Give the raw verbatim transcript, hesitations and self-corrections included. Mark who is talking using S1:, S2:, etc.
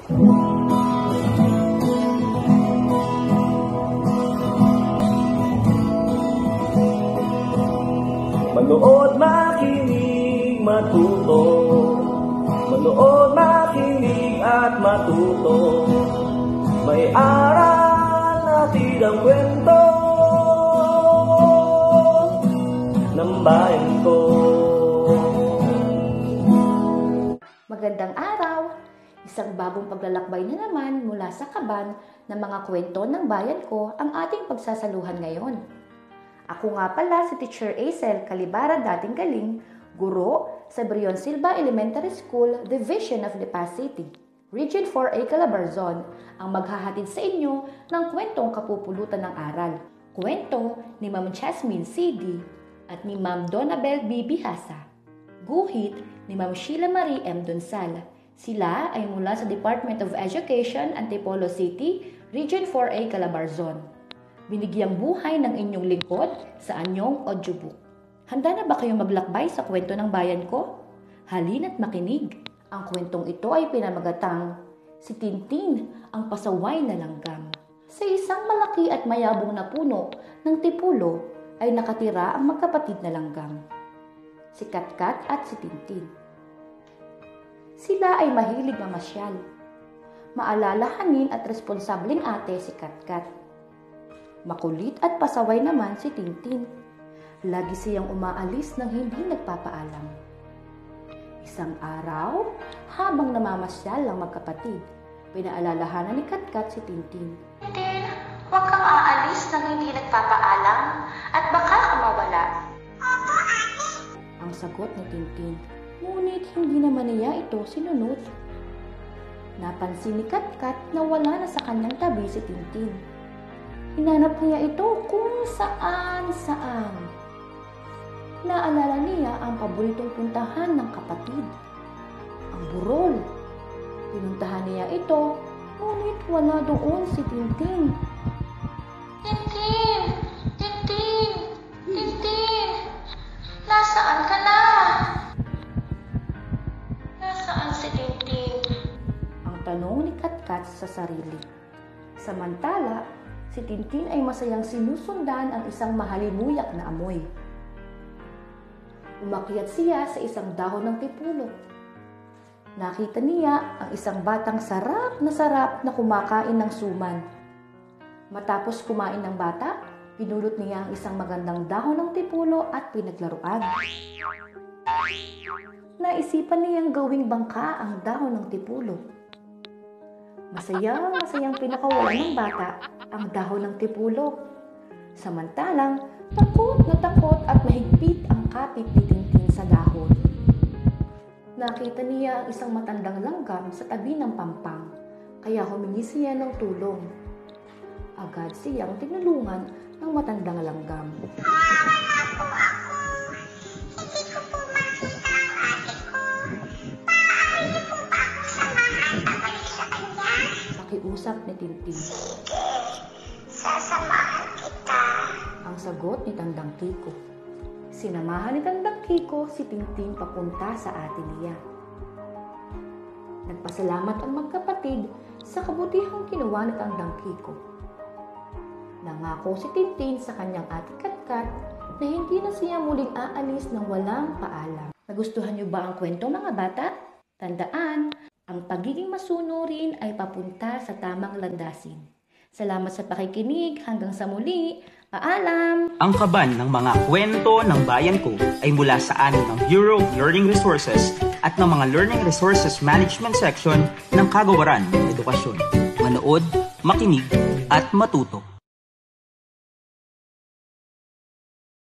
S1: Manood, makinig, matuto. Manood, makinig at matuto. May aral natin ang kwento ng bayan ko.
S2: Magandang araw! Isang bagong paglalakbay na naman mula sa kaban ng mga kwento ng bayan ko ang ating pagsasaluhan ngayon. Ako nga pala si Teacher Aisel Calibara Dating Galing, guro sa Brion Silva Elementary School, Division of Lipa City, Region four A Calabarzon, ang maghahatid sa inyo ng kwentong kapupulutan ng aral. Kwento ni Ma'am Jasmine C D at ni Ma'am Donabel B. Bihasa. Guhit ni Ma'am Sheila Marie M. Donsal. Sila ay mula sa Department of Education, Antipolo City, Region four A Calabarzon. Binigyang buhay ng inyong lingkod sa anyong audiobook. Handa na ba kayong maglakbay sa kwento ng bayan ko? Halina't makinig. Ang kwentong ito ay pinamagatang Si Tintin, ang pasaway na langgam. Sa isang malaki at mayabong na puno ng Tipulo ay nakatira ang magkapatid na langgam, si Katkat at si Tintin. Sila ay mahilig mamasyal. Maalalahanin at responsableng ate si Katkat. Makulit at pasaway naman si Tintin. Lagi siyang umaalis nang hindi nagpapaalam. Isang araw, habang namamasyal ang magkapatid, pinaalalahanan ni Katkat si Tintin.
S3: Tintin, huwag kang aalis nang hindi nagpapaalam at baka ka mawala. Opo, ate.
S2: Ang sagot ni Tintin. Ngunit hindi naman niya ito sinunod. Napansin ni Katkat na wala na sa kanyang tabi si Tintin. Hinanap niya ito kung saan-saan. Naalala niya ang paboritong puntahan ng kapatid, ang burol. Pinuntahan niya ito, ngunit wala doon si Tintin.
S3: Tintin! Tintin! Tintin! Nasaan ka na? Nasaan si Tintin?
S2: Ang tanong ni Katkat sa sarili. Samantala, si Tintin ay masayang sinusundan ang isang mahalimuyak na amoy. Umakyat siya sa isang dahon ng tipulo. Nakita niya ang isang batang sarap na sarap na kumakain ng suman. Matapos kumain ng bata, pinulot niya ang isang magandang dahon ng tipulo at pinaglaruan. Naisipan niyang gawing bangka ang dahon ng tipulo. Masayang masayang pinakawalan ng bata ang dahon ng tipulo. Samantalang, takot na takot at mahigpit ang kapit ni Tintin sa dahon. Nakita niya ang isang matandang langgam sa tabi ng pampang, kaya humingi siya ng tulong. Agad siyang tinulungan ng matandang langgam.
S3: Kawawa na po ako. Hindi ko po makita ang ate ko. Maaari niyo po ba ako samahan pabalik sa kanya?
S2: Pakiusap ni Tintin.
S3: Sige, sasamahan kita.
S2: Ang sagot ni Tandang Kiko. Sinamahan ni Tandang Kiko si Tintin papunta sa ate niya. Nagpasalamat ang magkapatid sa kabutihang ginawa ni Tandang Kiko. Nangako si Tintin sa kanyang ate Katkat na hindi na siya muling aalis ng walang paalam. Nagustuhan niyo ba ang kwento, mga bata? Tandaan, ang pagiging masunurin ay papunta sa tamang landasin. Salamat sa pakikinig. Hanggang sa muli. Paalam!
S4: Ang kaban ng mga kwento ng bayan ko ay mula sa amin ng Bureau of Learning Resources at ng mga Learning Resources Management Section ng Kagawaran ng Edukasyon. Manood, makinig, at matuto.